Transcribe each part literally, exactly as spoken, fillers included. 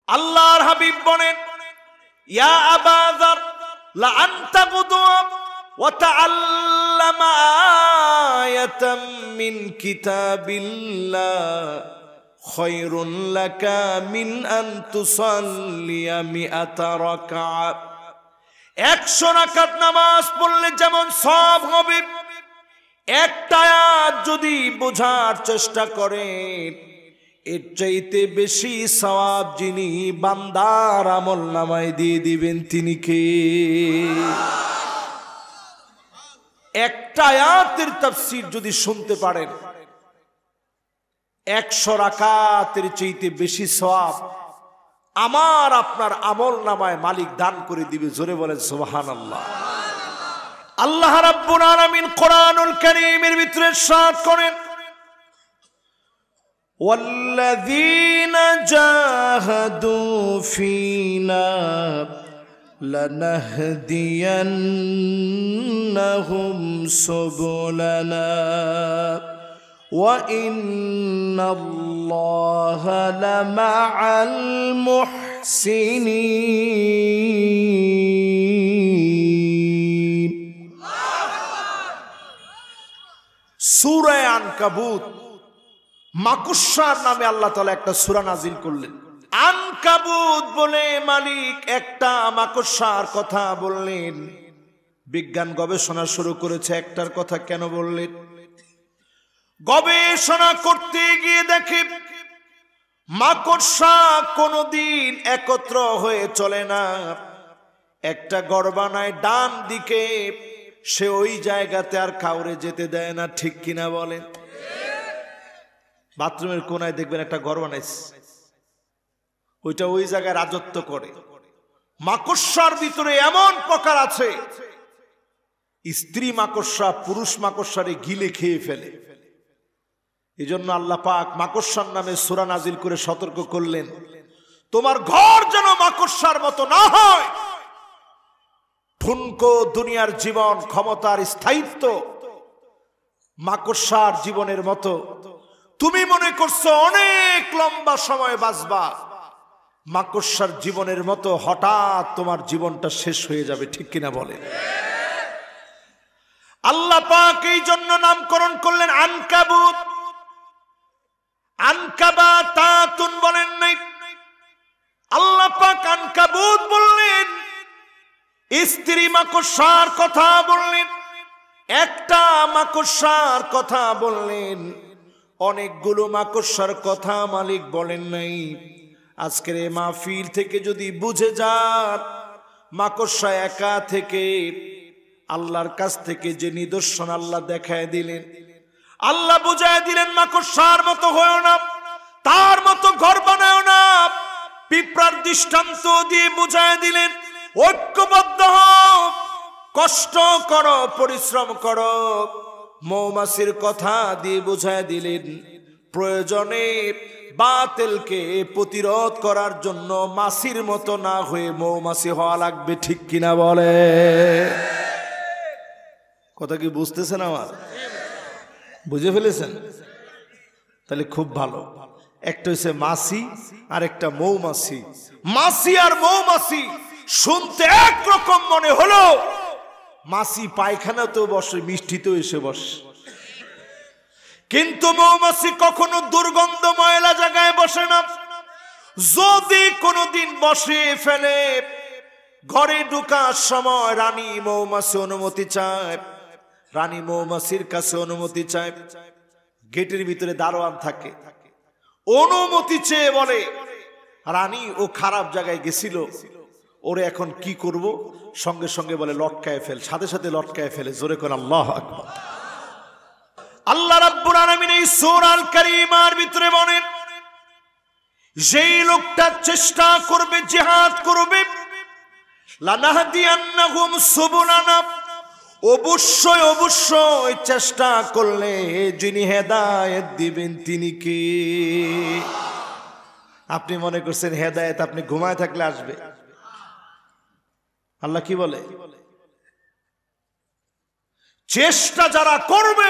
আল্লাহর হাবিব বলেন, ইয়া আবা যার লা আনতা গুদওয়া ওয়া তাআল্লামা আয়াতাম মিন কিতাবিল্লাহ খায়রুন লাকা মিন আন তুসাল্লিয়া মিআতা রাকাআ। একশো রাকাত নামাজ পড়লে যেমন সওয়াব হবে, একটা আয়াত যদি বোঝার চেষ্টা করেন এর চাইতে বেশি সওয়াব যিনি বান্দার আমল নামায় দিয়ে দিবেন তিনি কে? একটা আয়াতের তাফসীর যদি শুনতে পারেন একশো রাকাতের চাইতে বেশি সওয়াব আমার আপনার আমল নামায় মালিক দান করে দিবে। জোরে বলেন সুবহানাল্লাহ। আল্লাহ রাব্বুল আলামিন কোরআনুল কারীমের ভিতরে ইরশাদ করেন, ওয়াল্লাযীনা জাহাদু ফীনা লানাহদিয়ান্নাহুম সুবুলানা ওয়া ইন্নাল্লাহা লামাআল মুহসিনিন। সূরা আনকাবুত, মাকড়সার নামে আল্লাহ তাআলা একটা সূরা নাজিল করলেন। আনকাবুত বলে মালিক একটা মাকড়সার কথা বললেন। বিজ্ঞান গবেষণা শুরু করেছে, একটার কথা কেন বললেন? গবেষণা করতে গিয়ে দেখে মাকড়সা কোনোদিন একত্র হয়ে চলে না। একটা ঘর বানায় ডান দিকে, সে ওই জায়গাতে আর কাউরে যেতে দেয় না। ঠিক কিনা বলেন? বাথরুমের কোনায় দেখবেন একটা ঘর বানাইছে, ওইটা ওই জায়গায় রাজত্ব করে। মাকড়সার ভিতরে এমন প্রকার আছে, স্ত্রী মাকড়সা পুরুষ মাকড়সারে গিলে খেয়ে ফেলে। এই জন্য আল্লাহ পাক মাকড়সার নামে সূরা নাজিল করে সতর্ক করলেন, তোমার ঘর যেন মাকড়সার মতো না হয়। ঠুনকো দুনিয়ার জীবন, ক্ষমতার স্থায়িত্ব মাকড়সার জীবনের মতো। তুমি মনে করছো অনেক লম্বা সময় বাঁচবা, মাকড়সার জীবনের মতো হঠাৎ তোমার জীবনটা শেষ হয়ে যাবে। ঠিক কিনা বলেন? আল্লাহ পাক এই জন্য নামকরণ করলেন আনকাবুত। আনকাবাতাতুন বলেন নাই, আল্লাহ পাক আনকাবুত বললেন। স্ত্রী মাকড়সার কথা বললেন, একটা মাকড়সার কথা বললেন, অনেকগুলো মাকড়সার কথা মালিক বলেন নাই। আজকের এই মাহফিল থেকে যদি বুঝে যান মাকড়সা একা থেকে আল্লাহর কাছ থেকে যে নিদর্শন আল্লাহ দেখায় দিলেন, আল্লাহ বুঝায় দিলেন মাকড়সার মতো হয়েও না, তার মতো ঘর বানায়ও না। পিঁপড়ার দৃষ্টান্ত দিয়ে বুঝায় দিলেন, ঐক্যবদ্ধ হও, কষ্ট করো, পরিশ্রম করো। মৌমাছির কথা দিয়ে বুঝায় দিলেন, প্রয়োজনে বাতিলকে প্রতিরোধ করার জন্য মাছির মতো না হয়ে মৌমাছি হওয়া লাগবে। ঠিক কিনা বলে? কথা কি বুঝতেছেন? আমার বুঝে ফেলেছেন? তাহলে খুব ভালো। একটা হচ্ছে মাছি আর একটা মৌমাছি। মাছি আর মৌমাছি শুনতে একরকম মনে হলো, মাছি পায়খানাতেও বসে, মিষ্টিতেও এসে বসে, কিন্তু মৌমাছি কখনো দুর্গন্ধ ময়লা জায়গায় বসে না। যদি কোনোদিন বসে ফেলে, ঘরে ঢোকার সময় রানী মৌমাছি অনুমতি চায়, রানী মৌমাছির কাছে অনুমতি চায়। গেটের ভিতরে দারোয়ান থাকে, অনুমতি চেয়ে বলে, রানী ও খারাপ জায়গায় গেছিল, ওরে এখন কি করব? সঙ্গে সঙ্গে বলে লটকায় ফেল, সাথে সাথে লটকায় ফেলে। জোরে করে আল্লাহু আকবার। আল্লাহ রাব্বুল আলামিন এই সূরা আল কারীমার ভিতরে বলেন, যেই লোকটা চেষ্টা করবে, জিহাদ করবে, লানাহদিয়ান্নাহুম সুবুলানা, অবশ্যই অবশ্যই চেষ্টা করলে যিনি হেদায়েত দিবেন তিনি কে? আপনি মনে করছেন হেদায়েত আপনি ঘুমায় থাকলে আসবে? আল্লাহ কি বলে? চেষ্টা যারা করবে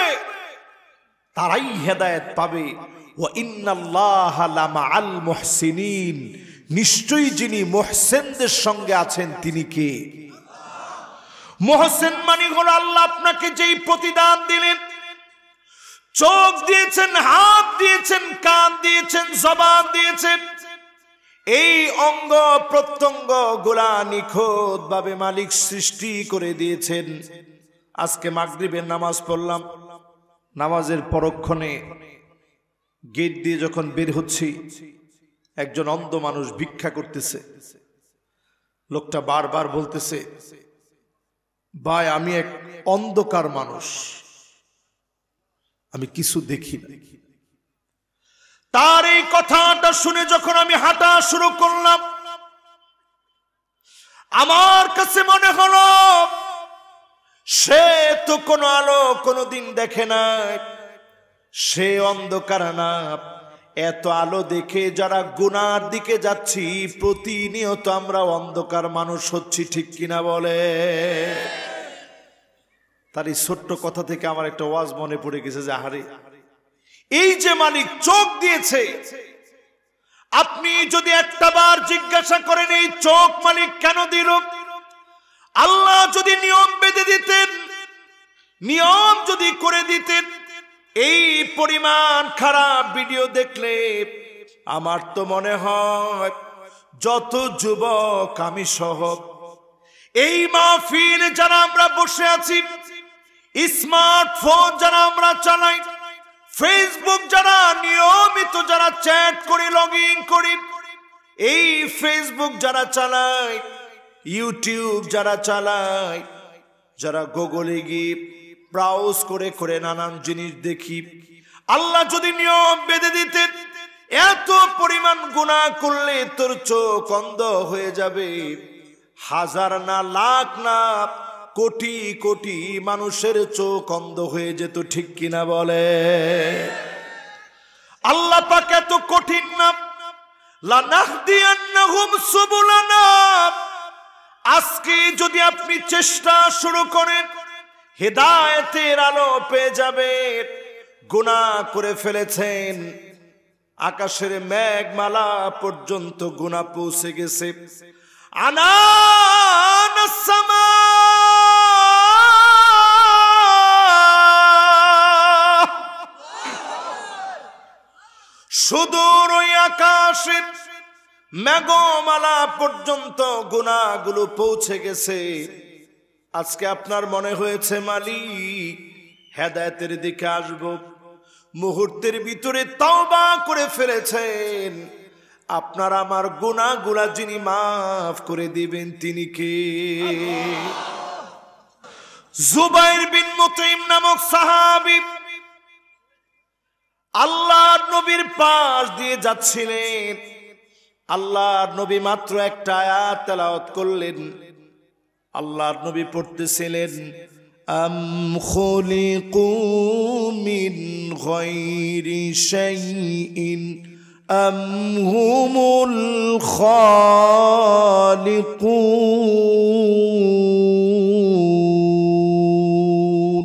তারাই হেদায়েত পাবে। ওয়া ইন্নাল্লাহা লামাআল মুহসিনিন, নিশ্চয়ই যিনি মুহসিনদের সঙ্গে আছেন তিনি কে? মুহসিন মানে হলো আল্লাহ আপনাকে যেই প্রতিদান দিলেন, চোখ দিয়েছেন, হাত দিয়েছেন, কান দিয়েছেন, জবান দিয়েছেন, এই অঙ্গ প্রত্যঙ্গ গুলা নিখুঁত ভাবে মালিক সৃষ্টি করে দিয়েছেন। আজকে মাগরিবের নামাজ পড়লাম, নামাজের পরক্ষণে গেট দিয়ে যখন বের হচ্ছি, একজন অন্ধ মানুষ ভিক্ষা করতেছে। লোকটা বারবার বলতেছে, ভাই আমি এক অন্ধকার মানুষ, আমি কিছু দেখি না। তার এই কথাটা শুনে যখন আমি হাঁটা শুরু করলাম, আমার কাছে মনে হলো সে তো কোনো আলো কোনোদিন দেখে নাই, সে অন্ধকার না। এত আলো দেখে যারা গুনার দিকে যাচ্ছি, প্রতিনিয়ত আমরা অন্ধকার মানুষ হচ্ছি, ঠিক কিনা বলে? তার এই ছোট্ট কথা থেকে আমার একটা ওয়াজ মনে পড়ে গেছে যে আহারে, এই যে মালিক চোখ দিয়েছে, আপনি যদি একটা বার জিজ্ঞাসা করেন এই চোখ মালিক কেন দিল, আল্লাহ যদি নিয়ম বেঁধে দিতেন, নিয়ম যদি করে দিতেন, এই পরিমাণ খারাপ ভিডিও দেখলে আমার তো মনে হয় যত যুবক আমি সহ এই মাহফিলে যারা আমরা বসে আছি, স্মার্টফোন যারা আমরা চালাই, ফেসবুক যারা নিয়মিত যারা চ্যাট করি, লগ ইন করি, এই ফেসবুক যারা চালায়, ইউটিউব যারা চালায়, যারা গুগলে গিয়ে ব্রাউজ করে করে নানান জিনিস দেখি, আল্লাহ যদি নিয়ম বেঁধে দিতেন এত পরিমাণ গুনাহ করলে তোর চোখ অন্ধ হয়ে যাবে, হাজার না লাখ না কোটি কোটি মানুষের চোখ অন্ধ হয়ে যেত, ঠিক কিনা বলে? আল্লাহ পাক এত কঠিন না, লানাহদিয়ান্নাহুম সুবুলানা। আজকে যদি আপনি চেষ্টা শুরু করেন, হেদায়েতের আলো পেয়ে যাবেন। গুনাহ করে ফেলেছেন, আকাশের মেঘমালা পর্যন্ত গুনাহ পৌঁছে গেছে। আনানাস সামা, সুদূর ওই আকাশের মেঘমালা পর্যন্ত গুনাহগুলো পৌঁছে গেছে। আজকে আপনার মনে হয়েছে মালিক হেদায়েতের দিকে আসব, মুহূর্তের ভিতরে তওবা করে ফেলেছেন। আপনার আমার গুনাহগুলা যিনি মাফ করে দিবেন তিনি কে? জুবাইর বিন মুতঈম নামক সাহাবী আল্লাহর নবীর পাশ দিয়ে যাচ্ছিলেন। আল্লাহর নবী মাত্র একটা আয়াত তেলাওয়াত করলেন। আল্লাহর নবী পড়তেছিলেন, আম খুলিকু মিন গায়রি শাইইন আম হুমুল খালিকুন।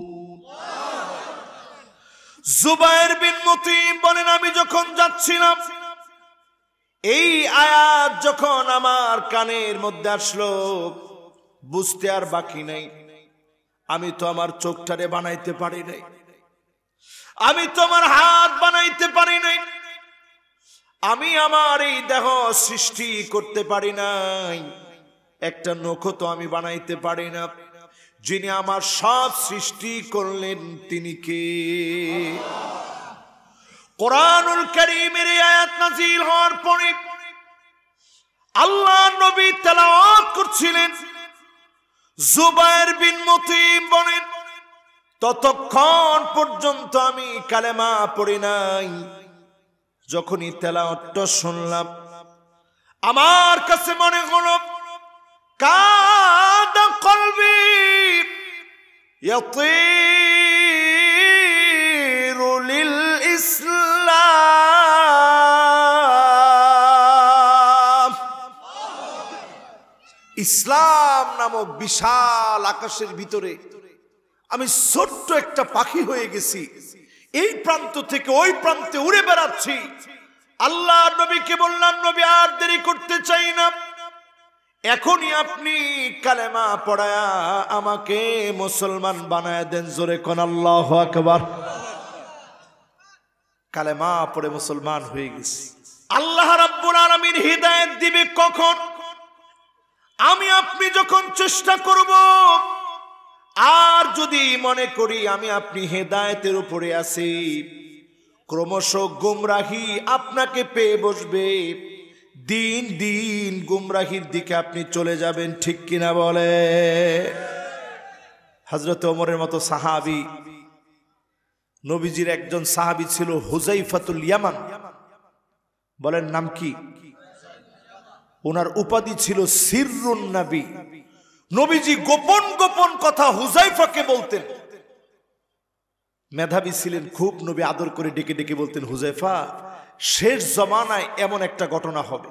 জুবাইর বিন মুতঈম বলেন, আমি যখন যাচ্ছিলাম এই আয়াত যখন আমার কানের মধ্যে আসলো, বুঝতে আর বাকি নাই। আমি তো আমার চোখটারে বানাইতে পারি নাই, আমি তো আমার হাত বানাইতে পারি নাই, আমি আমার এই দেহ সৃষ্টি করতে পারি নাই, একটা নখ তো আমি বানাইতে পারি না। যিনি আমার সব সৃষ্টি করলেন তিনি কে? কোরআনুল কারীমের এই আয়াত নাযিল হওয়ার পরে আল্লাহ নবী তেলাওয়াত করছিলেন। জুবাইর বিন মুতঈম বলেন, ততক্ষণ পর্যন্ত আমি কালেমা পড়ি নাই। যখনই তেলাওয়াতটা শুনলাম, আমার কাছে মনে হলো কাদা কলবি ইয়াতিরু লিল ইসলাম। ইসলাম নামক বিশাল আকাশের ভিতরে আমি ছোট্ট একটা পাখি হয়ে গেছি, এই প্রান্ত থেকে ওই প্রান্তে উড়ে বেড়াচ্ছি। আল্লাহ নবীকে বললাম, নবী আর দেরি করতে চাই না, এখনই আপনি কালেমা পড়ায়া আমাকে মুসলমান বানায় দেন। জোরে কোন আল্লাহু আকবার। কালেমা পড়ে মুসলমান হয়ে গেছে। আল্লাহ রাব্বুল আলামিন হিদায়াত দিবে কখন? আমি আপনি যখন চেষ্টা করব। আর যদি মনে করি আমি আপনি হেদায়েতের উপরে আছি, ক্রমশ গুমরাহি আপনাকে পেয়ে বসবে, দিন দিন গুমরাহির দিকে আপনি চলে যাবেন। ঠিক কিনা বলে? হযরত ওমরের মতো সাহাবী, নবীজির একজন সাহাবী ছিল হুযাইফাতুল ইয়ামান। বলেন নাম কি? ওনার উপাধি ছিল সিররুন নবী। নবীজি গোপন গোপন কথা হুযাইফাকে বলতেন। মেধাবী ছিলেন খুব, নবী আদর করে ডেকে ডেকে বলতেন, হুযাইফা, শেষ জমানায় এমন একটা ঘটনা হবে।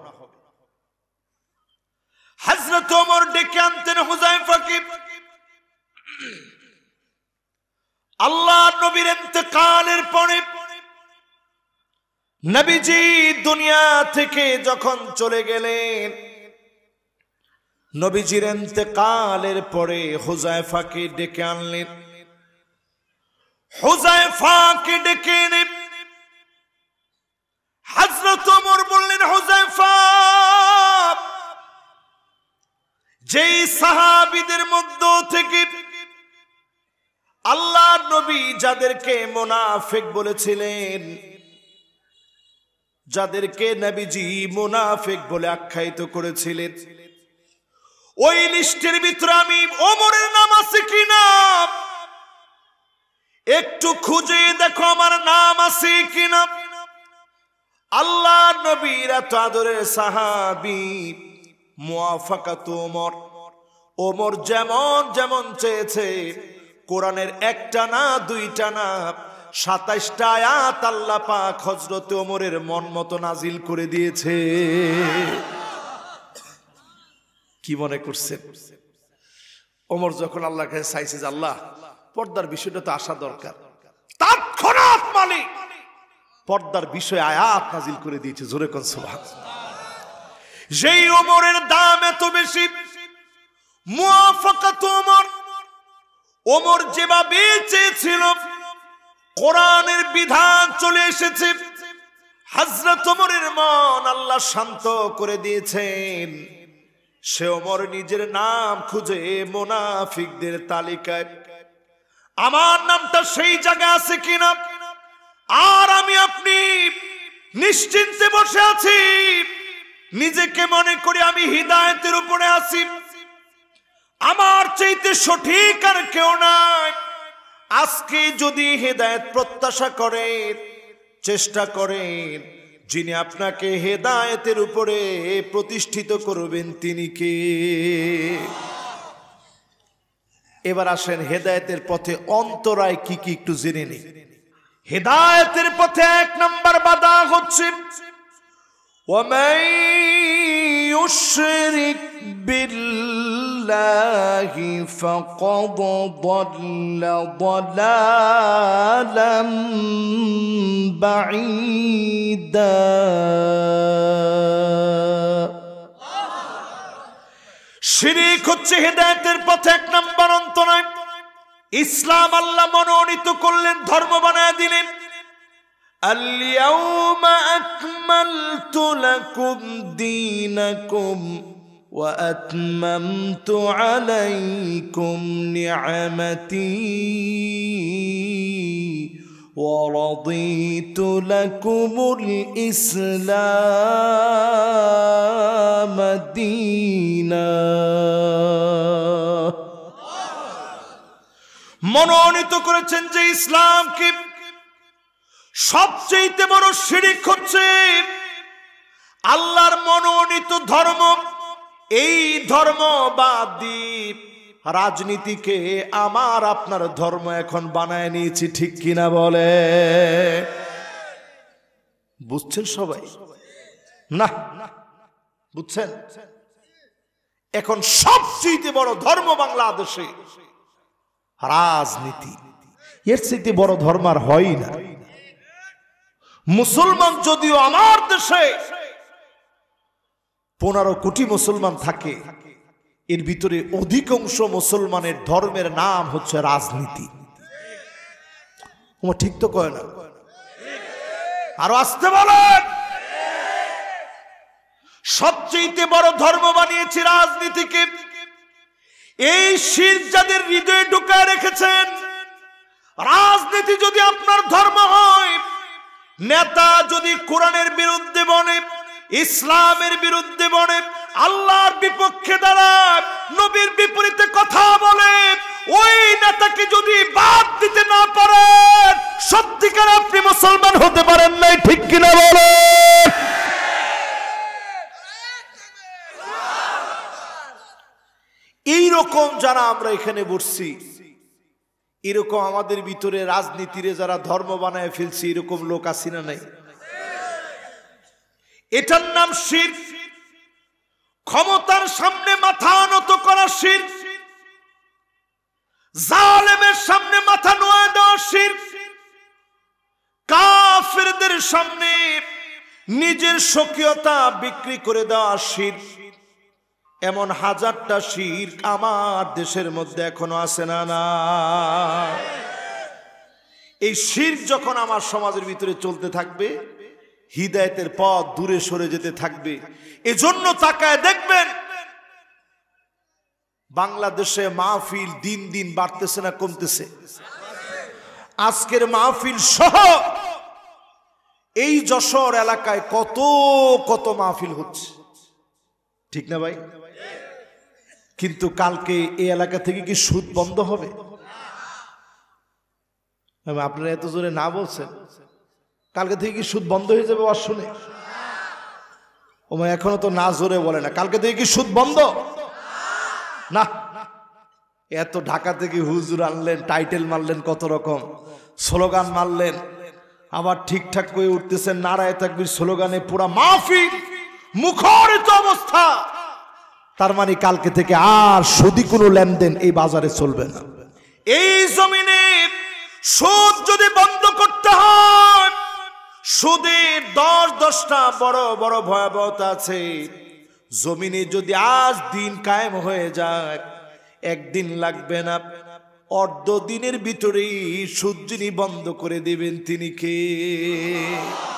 হযরত ওমর ডেকে আনতেন হুযাইফাকে। আল্লাহর নবীর ইন্তেকালের পরে নবীজি দুনিয়া থেকে যখন চলে গেলেন, নবীজির ইন্তেকালের পরে হুযাইফাকে ডেকে আনলেন। হুযাইফাকে ডেকে এনে হযরত ওমর বললেন, হুযাইফা, যেই সাহাবীদের মধ্য থেকে আল্লাহর নবী যাদেরকে মুনাফিক বলেছিলেন, যাদেরকে নবীজি মুনাফিক বলে আখ্যায়িত করেছিলেন, ওই লিস্টের ভিতরে আমি ওমরের নাম আছে কিনা একটু খুঁজে দেখো, আমার নাম আছে কিনা। আল্লাহর নবীর এত আদরের সাহাবী মুওয়াফাকাত ওমর, ওমর যেমন যেমন চেয়েছে, কোরআনের একটা না দুইটা না সাতাইশটা আয়াত আল্লাহ পাক হযরত ওমরের মন মতো নাজিল করে দিয়েছে। কি মনে করছেন? ওমর যখন আল্লাহর কাছে চাইছে যে আল্লাহ, পর্দার বিষয়টা তো আসা দরকার, তৎক্ষণাৎ মালিক পর্দার বিষয়ে আয়াত নাজিল করে দিয়েছে। জোরে কোন সুবহানাল্লাহ। যেই ওমরের দাম এত বেশি, মুওয়াফাকাত ওমর, ওমর যেভাবে চেয়েছিল কোরআনের বিধান চলে এসেছে। হযরত ওমরের মন আল্লাহ শান্ত করে দিয়েছেন। সে ওমর নিজের নাম খুঁজে মুনাফিকদের তালিকায় আমার নামটা সেই জায়গায় আছে কিনা, আর আমি আপনি নিশ্চিন্তে বসে আছি, নিজেকে মনে করি আমি হিদায়াতের উপরে আছি, আমার চাইতে সঠিক আর কেউ নাই। আজকে যদি হেদায়েত প্রত্যাশা করেন, চেষ্টা করেন, যিনি আপনাকে হেদায়েতের উপরে প্রতিষ্ঠিত করবেন তিনি কে? এবার আসেন হেদায়েতের পথে অন্তরায় কি কি একটু জেনে নিই। হেদায়েতের পথে এক নাম্বার বাধা হচ্ছে ওয়ামান ইউশরিক বিল্লাহি ফাকাদ দাল্লা দালালাম বাঈদা। শিরক হচ্ছে হেদায়েতের পথে এক নাম্বার অন্তরায়। ইসলাম আল্লাহ মনোনীত করলেন, ধর্ম বানায় দিলেন। আল-ইয়াউমা আকমালতু লাকুম দীনাকুম ওয়া আতমামতু আলাইকুম নি'মাতি ওয়া রাদিতু লাকুমুল ইসলাম দীনা। মনোনীত করেছেন যে ইসলামকে। সবচেয়ে বড় শিরক হচ্ছে আল্লাহর মনোনীত ধর্ম, এই ধর্ম বাদ দিয়ে রাজনীতিকে আমার আপনার ধর্ম এখন বানায় নিয়েছি। ঠিক কিনা বলে? বুঝছেন সবাই? না বুঝছেন? এখন সবচেয়ে বড় ধর্ম বাংলাদেশে রাজনীতি। এর চাইতে বড় ধর্ম আর হয় না। মুসলমান যদিও আমার দেশে পনেরো কোটি মুসলমান থাকে, এর ভিতরে অধিকাংশ মুসলমানের ধর্মের নাম হচ্ছে রাজনীতি। ঠিক তো কয় না? আরো আসতে বলেন। সবচেয়ে বড় ধর্ম বানিয়েছে রাজনীতিকে। এই শিরক যাদের হৃদয়ে ঢুকায় রেখেছেন, রাজনীতি যদি আপনার ধর্ম হয়, নেতা যদি কোরআনের বিরুদ্ধে বলে, ইসলামের বিরুদ্ধে বলে, আল্লাহর বিপক্ষে দাঁড়ায়, নবীর বিপরীতে কথা বলে, ওই নেতাকে যদি বাদ দিতে না পারেন, সত্যিকার আপনি মুসলমান হতে পারেন নাই। ঠিক কিনা বলেন? এইরকম যারা আমরা এখানে বসছি, এরকম আমাদের ভিতরে রাজনীতিরে যারা ধর্ম বানায় ফেলছি, এরকম লোক আছে না নাই? এটার নাম শিরক। ক্ষমতার সামনে মাথা নত করা শিরক, জালেমের সামনে মাথা নোয়া দেওয়া শিরক, কাফেরদের সামনে নিজের স্বকীয়তা বিক্রি করে দেওয়া শিরক। এমন হাজারটা শিরক আমার দেশের মধ্যে এখনো আছে না না? এই শিরক যখন আমার সমাজের ভিতরে চলতে থাকবে, হিদায়াতের পথ দূরে সরে যেতে থাকবে। এজন্য তাকায় দেখবেন বাংলাদেশে মাহফিল দিন দিন বাড়তেছে না কমতেছে? আজকের মাহফিল সহ এই যশোর এলাকায় কত কত মাহফিল হচ্ছে, ঠিক না ভাই? কিন্তু কালকে এই এলাকা থেকে কি সুদ বন্ধ হবে? আপনারা এত জোরে না বলছেন, কালকে থেকে কি সুদ বন্ধ হয়ে যাবে? শুনে ও এখনো তো না জোরে বলে না। কালকে থেকে কি সুদ বন্ধ? না। এত ঢাকা থেকে হুজুর আনলেন, টাইটেল মারলেন, কত রকম স্লোগান মারলেন, আবার ঠিকঠাক করে উঠতেছেন নারায়ে তাকবীর স্লোগানে পুরা মাহফিল মুখরিত অবস্থা। তার মানে কালকে থেকে আর সুদি কোনো লেনদেন এই বাজারে চলবে না। এই জমিনে সুদ যদি বন্ধ করতে হয়, সুদের দশ দশটা বড় বড় ভয়াবহতা আছে। জমিনে যদি আজ দিন কায়েম হয়ে যায়, একদিন লাগবে না, অর্ধ দিনের ভিতরেই সুদ যিনি বন্ধ করে দিবেন তিনি কে?